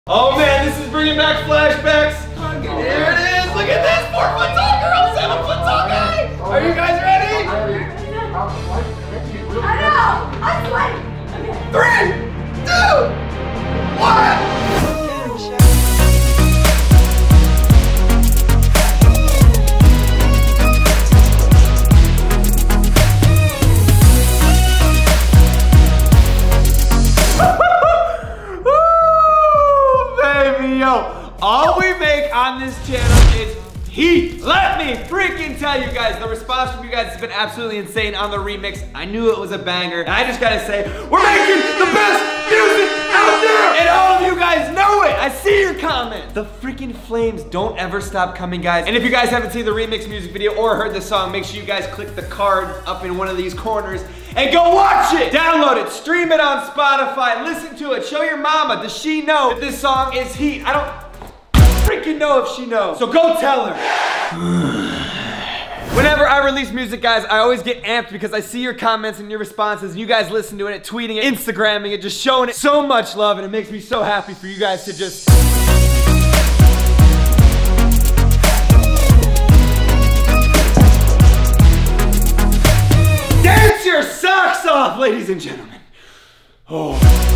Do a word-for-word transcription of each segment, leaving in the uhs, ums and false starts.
Oh man, this is bringing back flashbacks. Here it is. Look at this. Four foot tall girl, seven foot tall guy. Are you guys ready? I know. I'm sweating. Three, two, one. Yo, all we make on this channel is heat. Let me freaking tell you guys, the response from you guys has been absolutely insane on the remix. I knew it was a banger, and I just gotta say, we're making the best music out there, and all of you guys know it. I see your comments. The freaking flames don't ever stop coming, guys. And if you guys haven't seen the remix music video or heard the song, make sure you guys click the card up in one of these corners and go watch it. Download it, stream it on Spotify, listen to it, show your mama. Does she know that this song is heat? I don't freaking know if she knows, so go tell her. Whenever I release music, guys, I always get amped because I see your comments and your responses, and you guys listen to it, tweeting it, Instagramming it, just showing it so much love, and it makes me so happy for you guys to just dance your socks off, ladies and gentlemen. Oh.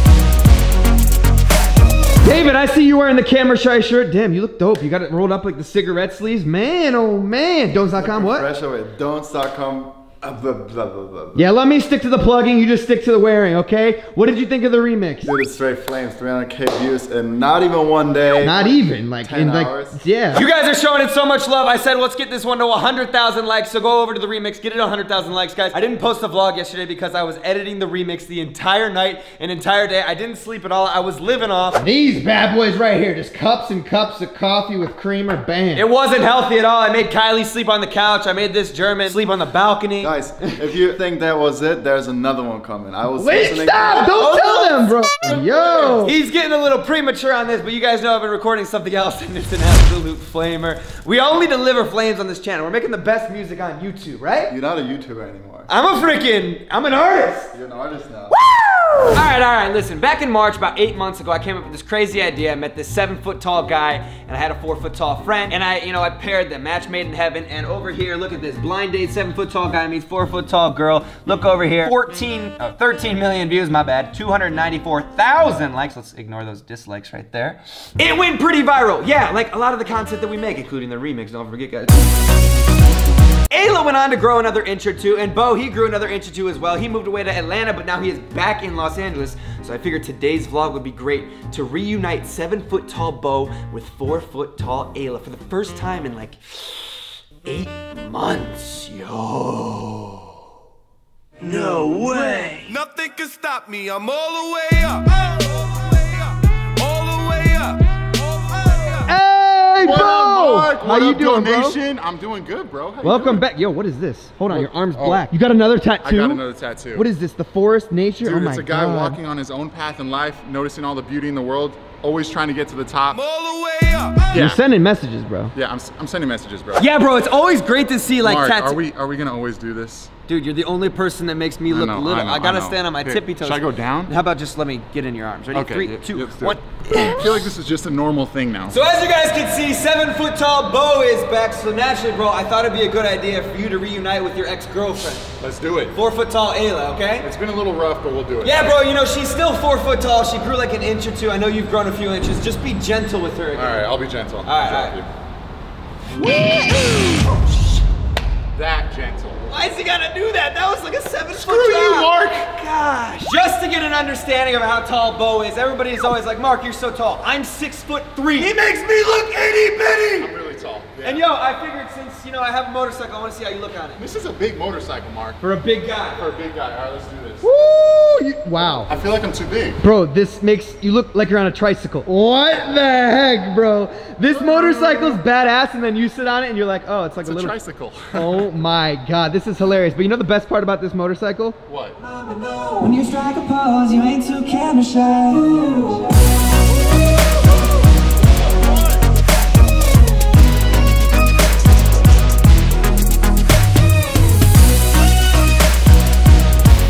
David, I see you wearing the Camera Shy shirt. Damn, you look dope. You got it rolled up like the cigarette sleeves. Man, oh man. Don'ts dot com, what? Fresh away. Don'ts dot com. Uh, blah, blah, blah, blah. Yeah, let me stick to the plugging. You just stick to the wearing, okay? What did you think of the remix? Dude, it's straight flames. three hundred K views in not even one day. Not even. Like, ten in like, hours. Yeah. You guys are showing it so much love. I said, let's get this one to one hundred thousand likes. So go over to the remix, get it one hundred thousand likes, guys. I didn't post a vlog yesterday because I was editing the remix the entire night, an entire day. I didn't sleep at all. I was living off these bad boys right here. Just cups and cups of coffee with creamer, bam. It wasn't healthy at all. I made Kylie sleep on the couch. I made this German sleep on the balcony. Guys, if you think that was it, there's another one coming. I was Wait, listening stop! to Don't tell them, bro. Yo. He's getting a little premature on this, but you guys know I've been recording something else, and it's an absolute flamer. We only deliver flames on this channel. We're making the best music on YouTube, right? You're not a YouTuber anymore. I'm a freaking, I'm an artist. You're an artist now. Woo! All right, all right, listen. Back in March, about eight months ago, I came up with this crazy idea. I met this seven foot tall guy, and I had a four foot tall friend, and I, you know, I paired them, match made in heaven. And over here, look at this, blind date, seven foot tall guy meets four foot tall girl. Look over here, fourteen, oh, thirteen million views, my bad, two hundred ninety-four thousand likes. Let's ignore those dislikes right there. It went pretty viral. Yeah, like a lot of the content that we make, including the remix. Don't forget, guys. Ayla went on to grow another inch or two, and Bo, he grew another inch or two as well. He moved away to Atlanta, but now he is back in Los Angeles. So I figured today's vlog would be great to reunite seven foot tall Bo with four foot tall Ayla for the first time in like eight months, yo. No way. Nothing can stop me, I'm all the way up. All the way up. All the way up. Hey, What bro! up, Mark? How What you up, doing, bro? donation? I'm doing good, bro. How you Welcome doing? back. Yo, what is this? Hold on, your arm's Oh. black. You got another tattoo? I got another tattoo. What is this? The forest, nature? Dude, oh my it's a guy God. walking on his own path in life, noticing all the beauty in the world, always trying to get to the top. I'm all the way up. You're Yeah, sending messages, bro. yeah. I'm, I'm sending messages, bro. Yeah, bro, it's always great to see like Mark, tattoos. are we are we gonna always do this? Dude, you're the only person that makes me I look know, little. I know, I gotta I know. stand on my Here, tippy toes. should I go down? How about just let me get in your arms? Ready? Okay. Three, yeah, two, yeah, let's do one. it. I feel like this is just a normal thing now. So as you guys can see, seven foot tall Bo is back. So naturally, bro, I thought it'd be a good idea for you to reunite with your ex-girlfriend. Let's do it. Four foot tall Ayla, okay? It's been a little rough, but we'll do it. Yeah, bro, you know, she's still four foot tall. She grew like an inch or two. I know you've grown a few inches. Just be gentle with her again. All right, I'll be gentle. All right, I'll all drop you. That gentle. Why is he gotta do that? That was like a seven Screw foot you, drop. Mark. Gosh. Just to get an understanding of how tall Bo is, everybody is always like, Mark, you're so tall. I'm six foot three. He makes me look itty bitty. I'm really tall. Yeah. And yo, I figured since, you know, I have a motorcycle, I want to see how you look on it. This is a big motorcycle, Mark. For a big guy. For a big guy. All right, let's do this. Woo! You, wow. I feel like I'm too big. Bro, this makes you look like you're on a tricycle. What the heck, bro? This motorcycle's badass, and then you sit on it and you're like, oh, it's like It's a a little tricycle. Oh my God, this is hilarious. But you know the best part about this motorcycle? What? When you strike a pose, you ain't too camera shy.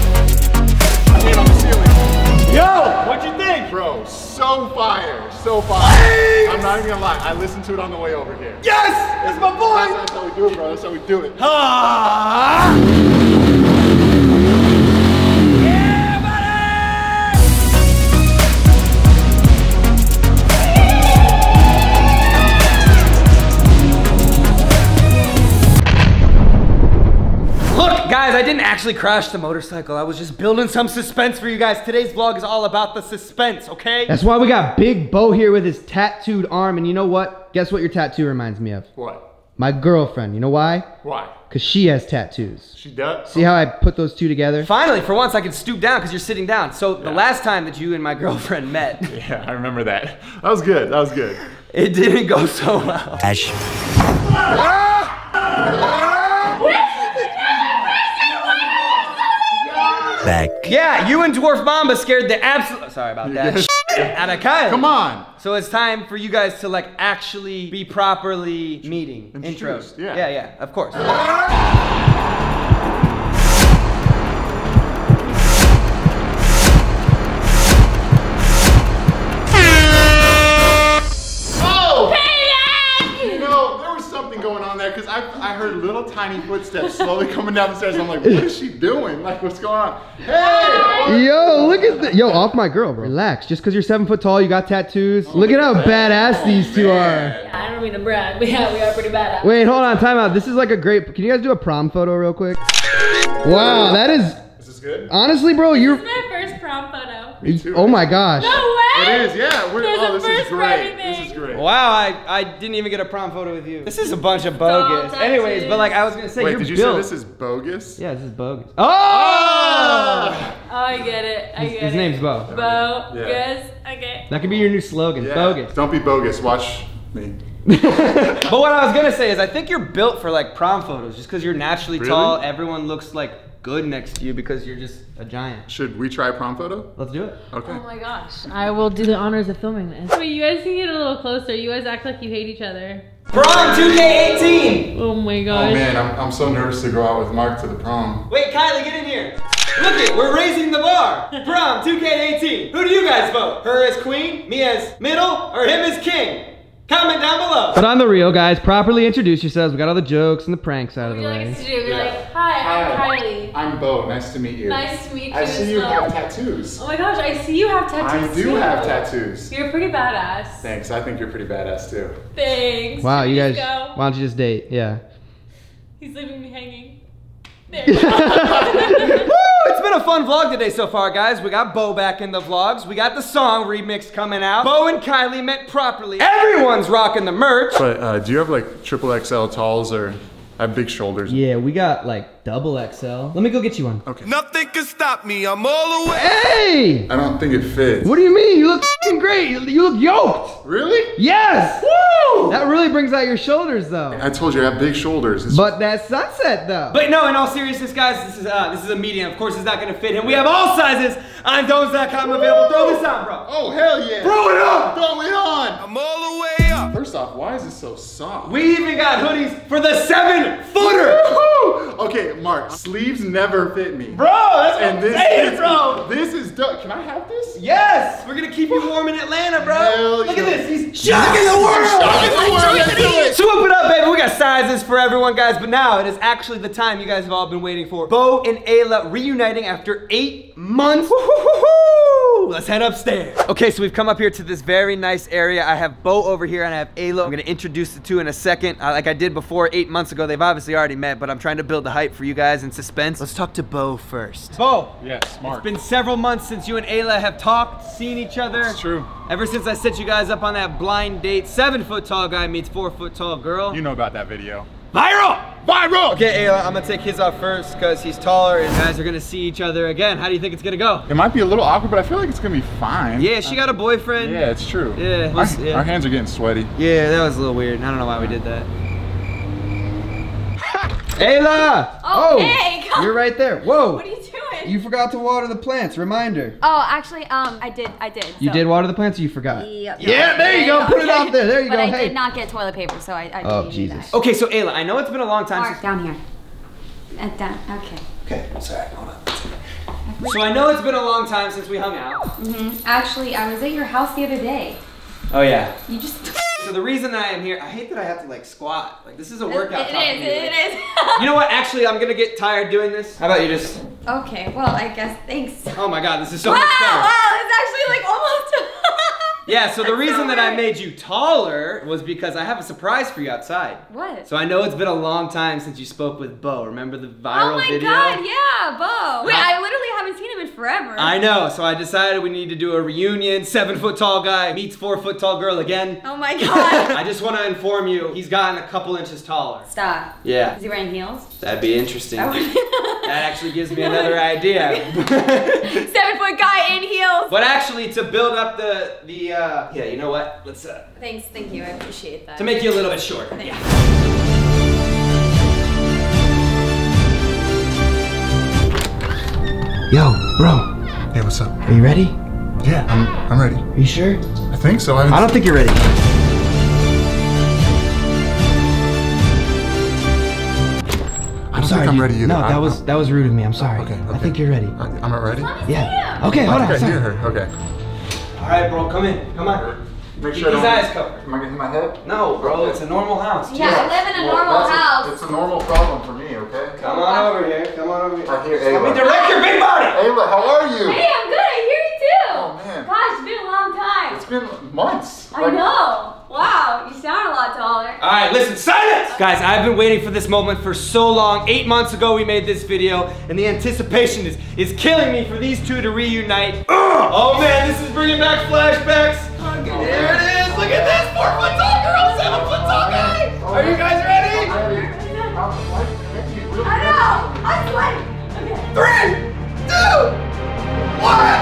I hit on the ceiling. Yo, what'd you think? Bro, so fire. So fire. lie. I'm not even gonna lie. I listened to it on the way over here. Yes! That's my boy! That's, that's how we do it, bro. That's how we do it. Ah! Yeah, buddy! Look, guys, I didn't actually crash the motorcycle. I was just building some suspense for you guys. Today's vlog is all about the suspense, okay? That's why we got Big Bo here with his tattooed arm. And you know what? Guess what your tattoo reminds me of? What? My girlfriend. You know why? Why? Because she has tattoos. She does? See how I put those two together? Finally, for once, I can stoop down because you're sitting down. So the Yeah. last time that you and my girlfriend met, Yeah, I remember that. That was good. That was good. it didn't go so well. Back. Yeah, you and Dwarf Mamba scared the absolute, sorry about that, shit out of Kyle. Come on. So it's time for you guys to like actually be properly meeting. Introduced, Intros. yeah. Yeah, yeah, of course. You know, there was something going on there because I, I heard little tiny footsteps slowly coming down the stairs. I'm like, what is she doing? Like, what's going on? Hey! Yo, look at the, yo, off my girl, bro. Relax. Just because you're seven foot tall, you got tattoos. Look at how badass these two are. Yeah, I don't mean to brag, but yeah, we are pretty badass. Wait, hold on, time out. This is like a great, can you guys do a prom photo real quick? Wow, that is, Is this good? honestly, bro, This you're, is my first prom photo. Me too. oh my gosh. No way! It is, yeah. We're, There's oh, a this first is for great. This everything. is great. Wow, I, I didn't even get a prom photo with you. This is a bunch of bogus. tattoos. Anyways, but like I was gonna say, Wait, you're did you built. say this is bogus? Yeah, this is bogus. Oh! Oh, I get it. I get His it. name's Bo. Bo. Yeah. Yes. Okay. That could be your new slogan, Yeah. bogus. Don't be bogus. Watch me. But what I was gonna say is I think you're built for like prom photos just because you're naturally Really? tall. Everyone looks like good next to you because you're just a giant. Should we try a prom photo? Let's do it. Okay. Oh my gosh. I will do the honors of filming this. Wait, you guys can get a little closer. You guys act like you hate each other. Prom two K eighteen! Oh my Oh gosh. man, I'm, I'm so nervous to go out with Mark to the prom. Wait, Kylie, get in here. Look it, we're raising the bar. Prom two K eighteen. Who do you guys vote? Her as queen, me as middle, or him as king? Comment down below. But on the real, guys, properly introduce yourselves. We got all the jokes and the pranks out What of would the you like us way. to do? Be Yeah. like, hi, I'm Kylie. I'm Bo. Nice to meet you. Nice to meet you. I see you so- have tattoos. Oh my gosh, I see you have tattoos I do too. have tattoos. You're pretty badass. Thanks. I think you're pretty badass too. Thanks. Wow, Should you we guys, just go? why don't you just date? Yeah. He's leaving me hanging. There. Woo! It's been a fun vlog today so far, guys. We got Bo back in the vlogs. We got the song remix coming out. Bo and Kylie met properly. Everyone's rocking the merch. But uh, do you have like triple X L talls or I have big shoulders? Yeah, we got like double X L. Let me go get you one. Okay. Nothing can stop me. I'm all the way. Hey! I don't think it fits. What do you mean? You look f***ing great. You you look yoked. Really? Yes! Woo! That really brings out your shoulders though. I told you I have big shoulders. It's- But that sunset though. But no, in all seriousness, guys, this is uh, this is a medium. Of course, it's not gonna fit him. We have all sizes on dones dot com available. Throw this on, bro. oh hell yeah! Throw it on. Throw it on! I'm all the way up. First off, why is it so soft? We even got hoodies for the seven footer. Woo-hoo! Okay, Mark, sleeves never fit me. Bro, that's what And I'm this saying, is, bro. This is dope. Can I have this? Yes, we're gonna keep you warm in Atlanta, bro. Hell Look yeah. at this. He's shocking the world. Shocking the world. Let's do it. Swoop it up, baby. We got sizes for everyone, guys. But now it is actually the time you guys have all been waiting for. Bo and Ayla reuniting after eight months. Woo-hoo-hoo-hoo. Let's head upstairs. Okay, so we've come up here to this very nice area. I have Bo over here and I have Ayla. I'm gonna introduce the two in a second. Uh, like I did before, eight months ago. They've obviously already met, but I'm trying to build the hype for you guys in suspense. Let's talk to Bo first. Bo. Yes, Mark. It's been several months since you and Ayla have talked, seen each other. It's true. Ever since I set you guys up on that blind date, seven foot tall guy meets four foot tall girl. You know about that video. Viral! Viral! Okay, Ayla, I'm gonna take his off first because he's taller and you guys are gonna see each other again. How do you think it's gonna go? It might be a little awkward, but I feel like it's gonna be fine. Yeah, she got a boyfriend. Yeah, it's true. Yeah, Our, yeah. our hands are getting sweaty. Yeah, that was a little weird. I don't know why we did that. Ayla! Oh, hey, come- You're right there. Whoa. What are you doing? You forgot to water the plants. Reminder. Oh, actually, um, I did, I did. You so- did water the plants or you forgot? Yep. Yeah, there you go. Put it out there. There you but go. I Hey. did not get toilet paper, so I, I Oh, didn't Jesus. do that. Okay, so Ayla, I know it's been a long time Mark, since- down here. Uh, down, okay. Okay, sorry, hold on. So I know it's been a long time since we hung out. hmm Actually, I was at your house the other day. Oh yeah. You just. So the reason that I am here, I hate that I have to like squat. Like this is a workout. It talking is, to you. it is. You know what? Actually, I'm gonna get tired doing this. How about you just? Okay, well, I guess, thanks. Oh my God, this is so Wow, much better. wow, it's actually like almost. Yeah, so the That's reason so that I weird. made you taller was because I have a surprise for you outside. What? So I know it's been a long time since you spoke with Bo. Remember the viral Oh my video? God, yeah, Bo. Wait, How- I literally haven't seen him in forever. I know, so I decided we need to do a reunion. Seven foot tall guy meets four foot tall girl again. Oh my God. I just want to inform you, he's gotten a couple inches taller. Stop. Yeah. Is he wearing heels? That'd be interesting. Oh. That actually gives me another idea. Seven foot guy in heels. But actually, to build up the, the uh, yeah, you know what? Let's, uh, Thanks, thank you, I appreciate that. to make you a little bit shorter. Thanks. Yeah. Yo, bro, Hey, what's up? are you ready? Yeah, I'm, I'm ready. Are you sure? I think so. I, haven't I don't think you're ready. I don't Sorry, think I'm you- ready either. No, I- that was that was rude of me. I'm sorry. Okay, I okay. think you're ready. I, I'm not ready. Yeah. Okay, hold I on. think I sorry. hear her. Okay. All right, bro, come in. Come on. Make Keep sure I these don't- eyes covered. Am I getting my head? No, bro, it's a normal house. Yeah, I live in a Well, normal that's a- house. It's a normal problem for me, okay? Come on over here. Come on over here. I hear Let me Ayla. direct your big body. Ayla, how are you? Hey, I'm good, I hear you too. Oh, man. Gosh, it's been a long time. It's been months. I know. Wow, you sound a lot taller. All right, listen, silence! Guys, I've been waiting for this moment for so long. Eight months ago, we made this video, and the anticipation is, is killing me for these two to reunite. Ugh! Oh man, this is bringing back flashbacks. Here it is, look at this, four foot tall girl, seven foot tall guy. Are you guys ready? I know. I'm sweating. Okay. Three, two, one.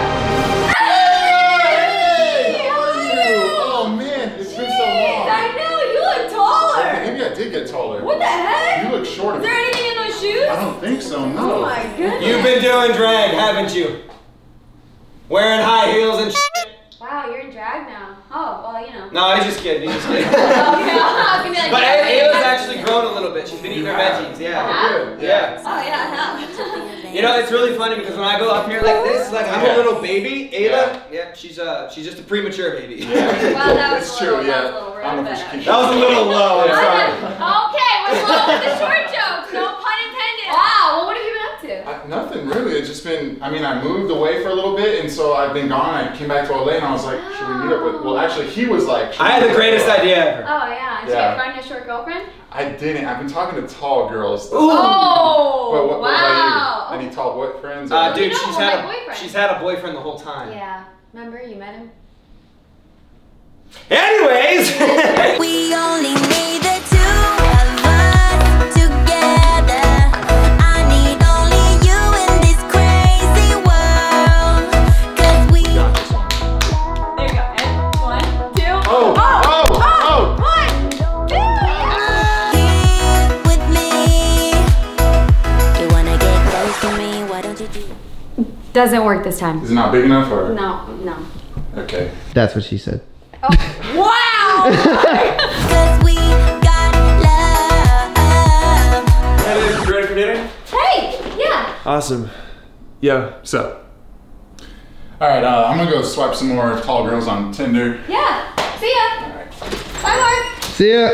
Hey, how are you? Oh man, it's been so Jeez, I long. know, you look taller. Maybe I did get taller. What the heck? You look shorter. Is there anything in those shoes? I don't think so, no. Oh my goodness. You've been doing drag, haven't you? Wearing high heels and shit. Wow, you're in drag now. Oh, well, you know. No, he's just kidding, he's just kidding. Okay, I was gonna be like, But yeah, Ayla's yeah. actually grown a little bit. She's been eating her veggies, yeah. Good. Yeah. Oh, yeah, I know. You know, it's really funny because when I go up here like this, like I'm a little baby. Ayla, yeah, she's uh, she's just a premature baby. Wow, that was It's a little, true, that yeah. was a little rude, I don't know but, if she uh, can- That was a little low. I'm sorry. Okay, what's wrong with the short jokes? No pun intended. Wow, well, what have you been up to? I, nothing really. It's just been. I mean, I moved away for a little bit, and so I've been gone. I came back to L A, and I was like, should we meet up with? Well, actually, he was like. should I we had meet the up greatest with- idea ever. Oh, yeah. Did Yeah. you find a short girlfriend? I didn't. I've been talking to tall girls. Oh, But what, what wow. about you? Any tall boyfriends? Uh, or- dude, You know, she's my had a, boyfriend. she's had a boyfriend the whole time. Yeah. Remember, you met him? Anyways. We only need the two of us together. I need only you in this crazy world. 'Cause we There you go. And one, two. Oh, oh, oh. One, two. here with me. You wanna get close to me? Why don't you do? Doesn't work this time. Is it not big enough, or? No, no. Okay. That's what she said. Oh, wow! 'Cause we got love. You ready for dinner? Hey, yeah. Awesome. Yo. So. All right. Uh, I'm gonna go swipe some more tall girls on Tinder. Yeah. See ya. Bye, Mark. See ya.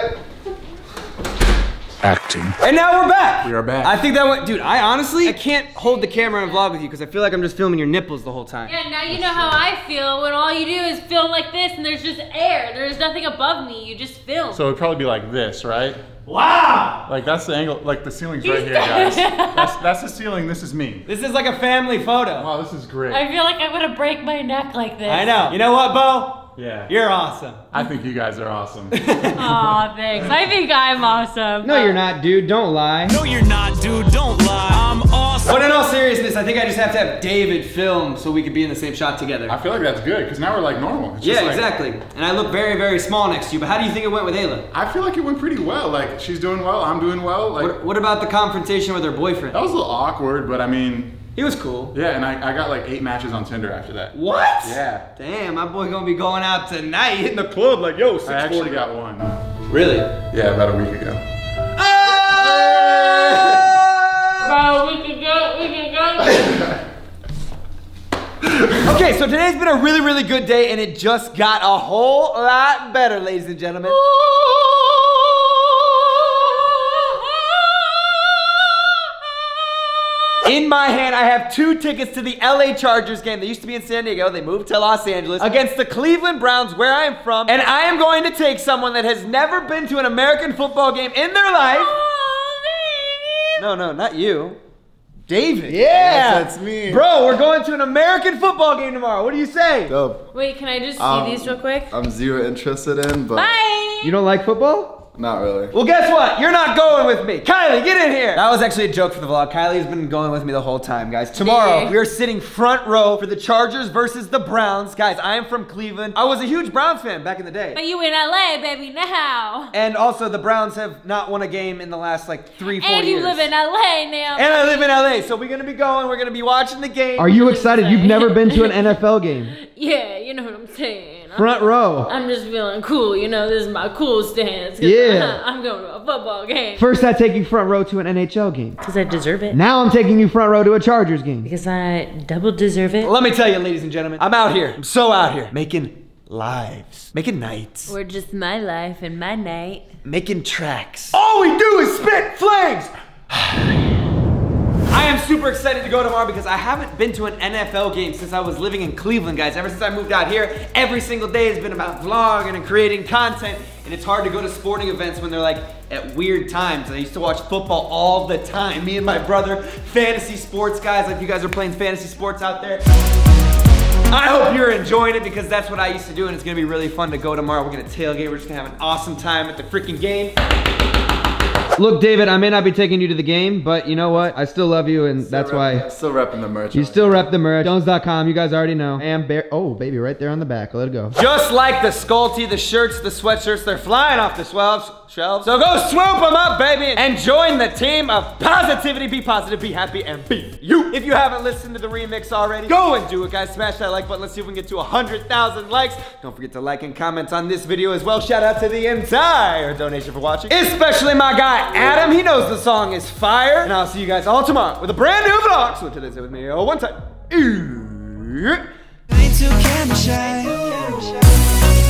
Acting. And now we're back. We are back. I think that went, dude, I honestly, I can't hold the camera and vlog with you because I feel like I'm just filming your nipples the whole time. Yeah, now you know how I feel when all you do is film like this and there's just air. There's nothing above me. You just film. So it'd probably be like this, right? Wow! Like that's the angle. Like the ceiling's right here, guys. That's that's the ceiling. This is me. This is like a family photo. Wow, this is great. I feel like I'm gonna break my neck like this. I know. You know what, Bo? Yeah. You're awesome. I think you guys are awesome. Aw, thanks. I think I'm awesome. No, you're not, dude. Don't lie. No, you're not, dude. Don't lie. I'm awesome. But in all seriousness, I think I just have to have David film so we could be in the same shot together. I feel like that's good because now we're like normal. It's just Yeah, like- exactly. And I look very, very small next to you, but how do you think it went with Ayla? I feel like it went pretty well. Like she's doing well, I'm doing well. Like What, what about the confrontation with her boyfriend? that was a little awkward, but I mean, He was cool. yeah. And I, I got like eight matches on Tinder after that. What? Yeah. Damn, my boy gonna be going out tonight, hitting the club like, yo, I actually got one. Really? Yeah, about a week ago. Bro, we can go, we can go. Okay, so today's been a really, really good day, and it just got a whole lot better, ladies and gentlemen. In my hand, I have two tickets to the L A Chargers game. They used to be in San Diego. They moved to Los Angeles against the Cleveland Browns, where I am from. And I am going to take someone that has never been to an American football game in their life. No, no, not you. David. Yeah. Yes, that's me. Bro, we're going to an American football game tomorrow. What do you say? Dope. Wait, can I just see Um, these real quick? I'm zero interested in, but Bye! You don't like football? not really. Well, guess what? You're not going with me. Kylie, get in here. That was actually a joke for the vlog. Kylie's been going with me the whole time, guys. Tomorrow, Yeah. we are sitting front row for the Chargers versus the Browns. Guys, I am from Cleveland. I was a huge Browns fan back in the day. But you in L A, baby, now. And also, the Browns have not won a game in the last, like, three, four And you years. live in L A now. And I live in L A, so we're gonna be going. We're gonna be watching the game. Are you excited? You've never been to an N F L game. Yeah, you know what I'm saying. Front row. I'm just feeling cool, you know, this is my cool stance. 'Cause Yeah. I'm going to a football game. First, I take you front row to an N H L game. Because I deserve it. Now I'm taking you front row to a Chargers game. Because I double deserve it. Let me tell you, ladies and gentlemen, I'm out here. I'm so out here making lives, making nights, Or just my life and my night. making tracks. All we do is spit flames. I am super excited to go tomorrow because I haven't been to an N F L game since I was living in Cleveland, guys. Ever since I moved out here, every single day has been about vlogging and creating content. And it's hard to go to sporting events when they're like at weird times. I used to watch football all the time. Me and my brother, fantasy sports guys, like you guys are playing fantasy sports out there. I hope you're enjoying it because that's what I used to do, and it's gonna be really fun to go tomorrow. We're gonna tailgate, we're just gonna have an awesome time at the freaking game. Look, David, I may not be taking you to the game, but you know what? I still love you, and that's why. Still repping the merch. You still rep the merch. Jones dot com, you guys already know. And bear, oh, baby, right there on the back. Let it go. Just like the skull tee, the shirts, the sweatshirts, they're flying off the shelves. Shelves. So go swoop them up, baby, and join the team of positivity. Be positive, be happy, and be you. If you haven't listened to the remix already, go and do it, guys. Smash that like button. Let's see if we can get to one hundred thousand likes. Don't forget to like and comment on this video as well. Shout out to the entire donation for watching, especially my guy, Adam. He knows the song is fire. And I'll see you guys all tomorrow with a brand new vlog. So until then, say with me, oh, one time. I ain't too camera shy.